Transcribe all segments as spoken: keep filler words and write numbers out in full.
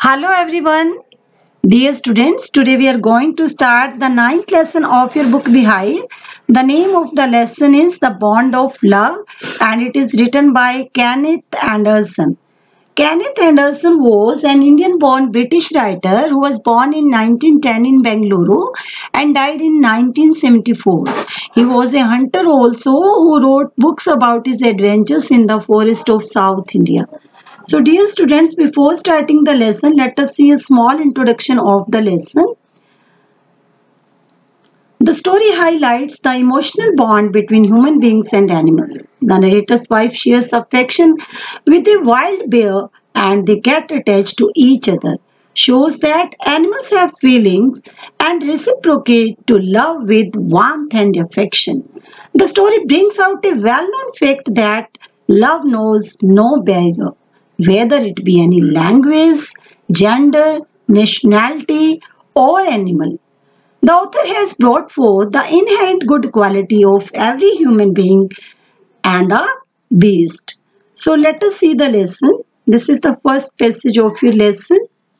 Hello everyone, dear students. Today we are going to start the ninth lesson of your book Beehive. The name of the lesson is The Bond of Love and it is written by Kenneth Anderson. Kenneth Anderson was an Indian-born British writer who was born in nineteen ten in Bengaluru and died in nineteen seventy-four. He was a hunter also who wrote books about his adventures in the forest of South India. So dear students, before starting the lesson, let us see a small introduction of the lesson. The story highlights the emotional bond between human beings and animals. The narrator's wife shares affection with a wild bear and they get attached to each other. Shows that animals have feelings and reciprocate to love with warmth and affection. The story brings out a well-known fact that love knows no barrier, whether it be any language, gender, nationality, or animal. The author has brought forth the inherent good quality of every human being and a beast. So let us see the lesson. This is the first passage of your lesson.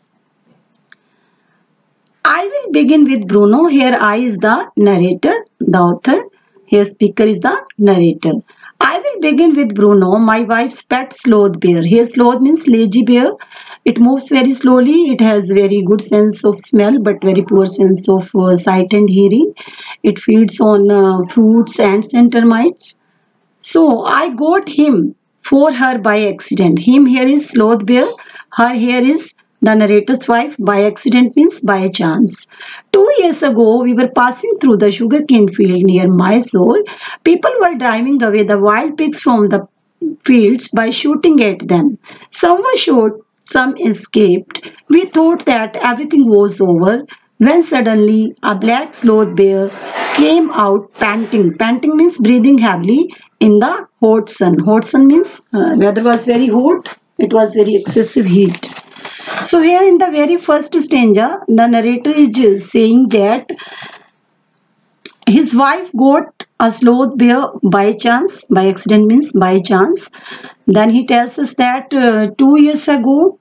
I will begin with Bruno. Here I is the narrator, the author. Here speaker is the narrator. I will begin with Bruno, my wife's pet sloth bear. Here sloth means lazy bear. It moves very slowly. It has very good sense of smell but very poor sense of uh, sight and hearing. It feeds on uh, fruits, ants and termites. So I got him for her by accident. Him here is sloth bear. Her here is the narrator's wife. By accident means by chance. Two years ago, we were passing through the sugarcane field near Mysore. People were driving away the wild pigs from the fields by shooting at them. Some were shot, some escaped. We thought that everything was over when suddenly a black sloth bear came out panting. Panting means breathing heavily in the hot sun. Hot sun means uh, weather was very hot. It was very excessive heat. So here in the very first stanza, the narrator is just saying that his wife got a sloth bear by chance, by accident means by chance. Then he tells us that uh, two years ago,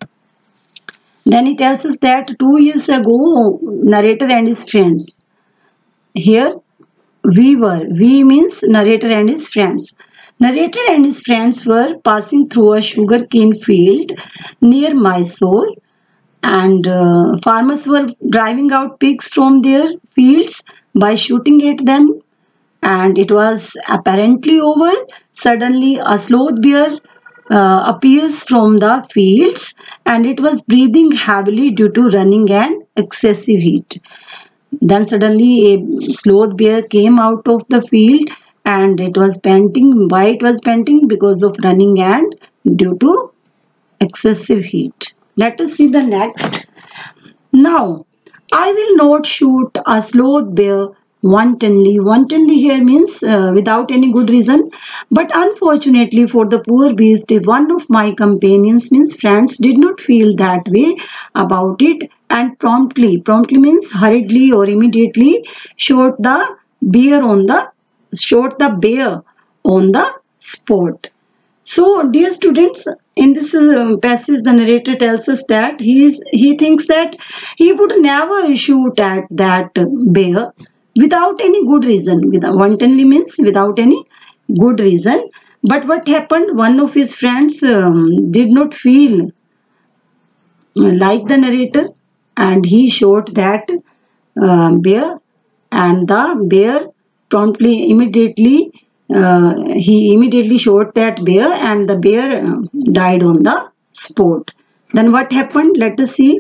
then he tells us that two years ago, narrator and his friends. Here we were, we means narrator and his friends. Narrator and his friends were passing through a sugarcane field near Mysore and uh, farmers were driving out pigs from their fields by shooting at them and it was apparently over. Suddenly a sloth bear uh, appears from the fields and it was breathing heavily due to running and excessive heat. Then suddenly a sloth bear came out of the field and it was panting. Why it was panting? Because of running and due to excessive heat. Let us see the next. Now, I will not shoot a sloth bear wantonly. Wantonly here means uh, without any good reason. But unfortunately for the poor beast, one of my companions means friends did not feel that way about it and promptly, promptly means hurriedly or immediately shot the bear on the shot the bear on the spot. So, dear students, in this uh, passage, the narrator tells us that he is he thinks that he would never shoot at that bear without any good reason. Without wantonly means without any good reason. But what happened? One of his friends um, did not feel like the narrator, and he shot that uh, bear, and the bear promptly, immediately. Uh, he immediately shot that bear and the bear uh, died on the spot. Then what happened? Let us see.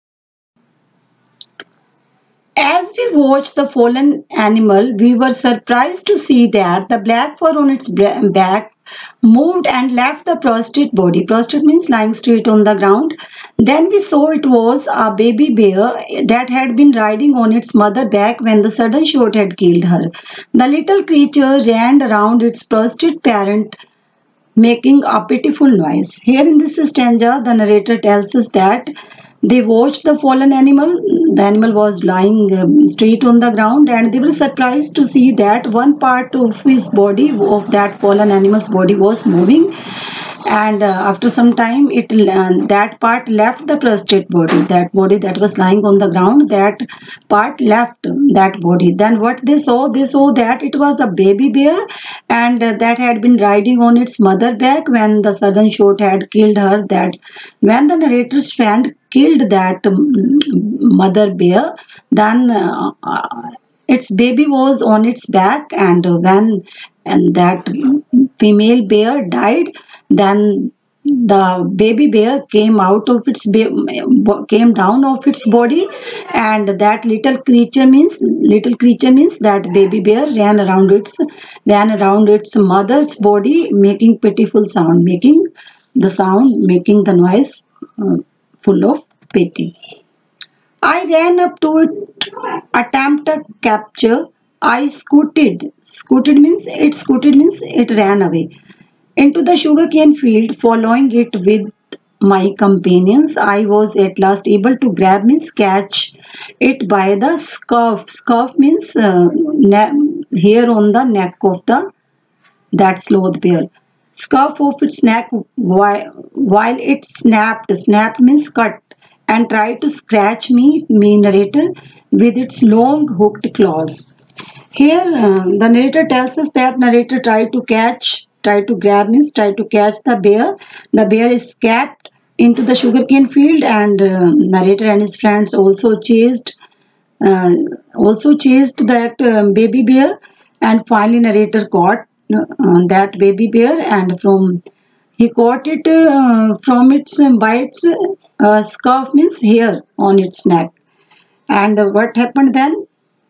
As we watched the fallen animal, we were surprised to see that the black fur on its back moved and left the prostrate body. Prostrate means lying straight on the ground. Then we saw it was a baby bear that had been riding on its mother back when the sudden shot had killed her. The little creature ran around its prostrate parent, making a pitiful noise. Here in this stanza, the narrator tells us that they watched the fallen animal. The animal was lying um, straight on the ground and they were surprised to see that one part of his body, of that fallen animal's body was moving. and uh, after some time it uh, that part left the prostrate body, that body that was lying on the ground, that part left that body. Then what they saw, they saw that it was a baby bear, and uh, that had been riding on its mother back when the surgeon shot had killed her. That when the narrator's friend killed that um, mother bear, then uh, uh, its baby was on its back, and when and that female bear died, then the baby bear came out of its came down of its body, and that little creature means little creature means that baby bear ran around its ran around its mother's body, making pitiful sound, making the sound making the noise uh, full of pity. I ran up to it, attempt a capture. I scooted. Scooted means it scooted means it ran away into the sugarcane field, following it with my companions. I was at last able to grab means catch it by the scarf. Scarf means uh, hair on the neck of the that sloth bear. Scarf of its neck while, while it snapped. Snapped means cut, and tried to scratch me, me narrator, with its long hooked claws. Here, uh, the narrator tells us that narrator tried to catch, tried to grab means tried to catch the bear. The bear escaped into the sugarcane field, and uh, narrator and his friends also chased, uh, also chased that um, baby bear, and finally narrator caught uh, that baby bear, and from he caught it uh, from its um, by its uh, scarf means hair on its neck. And uh, what happened then?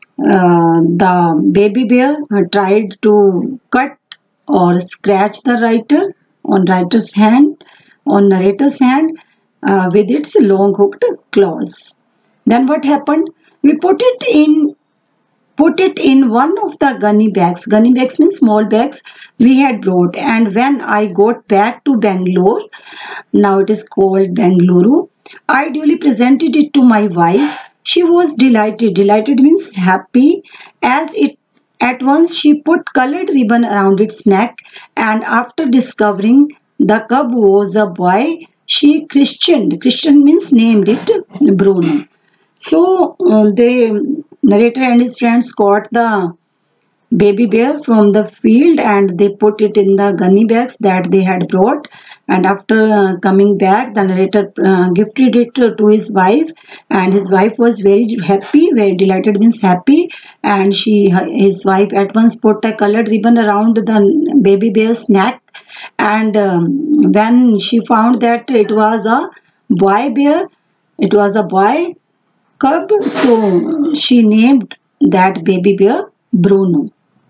Uh, the baby bear uh, tried to cut or scratch the writer on writer's hand, on narrator's hand, uh, with its long hooked claws. Then what happened? We put it in put it in one of the gunny bags. Gunny bags means small bags we had brought. And when I got back to Bangalore, now it is called Bengaluru, I duly presented it to my wife. She was delighted. Delighted means happy, as it at once she put colored ribbon around its neck, and after discovering the cub was a boy, she christened. Christian means named it Bruno. So uh, the narrator and his friends caught the baby bear from the field, and they put it in the gunny bags that they had brought. And after uh, coming back, the narrator uh, gifted it to his wife, and his wife was very happy, very delighted means happy. And she his wife at once put a colored ribbon around the baby bear's neck, and um, when she found that it was a boy bear, it was a boy cub, so she named that baby bear Bruno.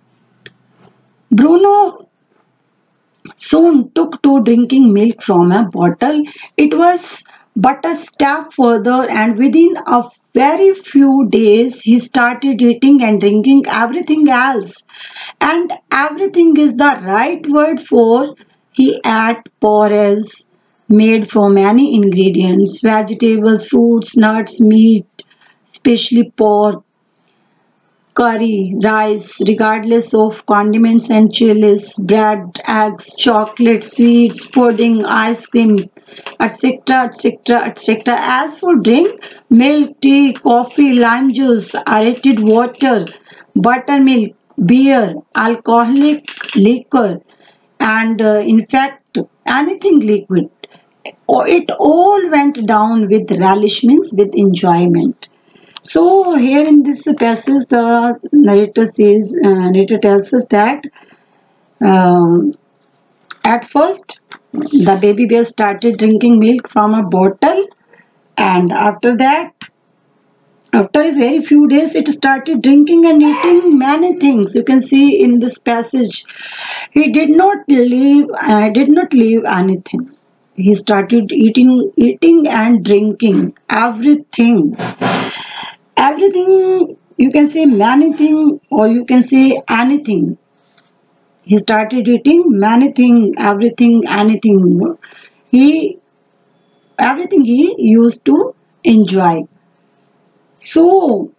Bruno soon took to drinking milk from a bottle. It was but a step further, and within a very few days he started eating and drinking everything else. And everything is the right word, for he ate porridge made from any ingredients, vegetables, fruits, nuts, meat, especially pork, curry, rice, regardless of condiments and chilies, bread, eggs, chocolate, sweets, pudding, ice cream, et cetera, et cetera, et cetera. As for drink, milk, tea, coffee, lime juice, aerated water, buttermilk, beer, alcoholic liquor, and uh, in fact, anything liquid. It all went down with relish, means with enjoyment. So here in this passage, the narrator says, uh, narrator tells us that um, at first the baby bear started drinking milk from a bottle, and after that, after a very few days, it started drinking and eating many things. You can see in this passage, he did not leave, uh, did not leave anything. He started eating, eating and drinking everything. Everything, you can say many thing, or you can say anything. He started eating many thing, everything, anything. He everything he used to enjoy. So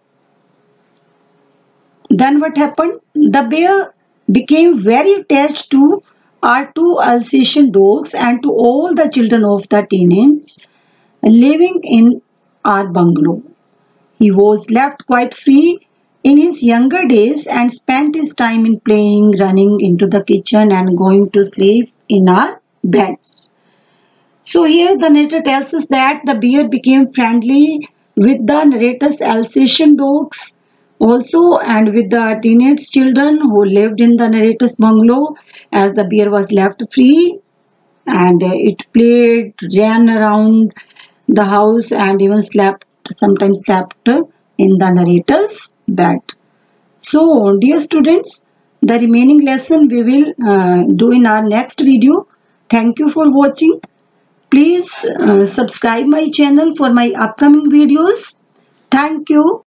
then what happened? The bear became very attached to are two Alsatian dogs and to all the children of the tenants living in our bungalow. He was left quite free in his younger days and spent his time in playing, running into the kitchen and going to sleep in our beds. So here the narrator tells us that the bear became friendly with the narrator's Alsatian dogs also and with the teenage children who lived in the narrator's bungalow as the bear was left free, and it played, ran around the house and even slept, sometimes slept in the narrator's bed. So dear students, the remaining lesson we will uh, do in our next video. Thank you for watching. Please uh, subscribe my channel for my upcoming videos. Thank you.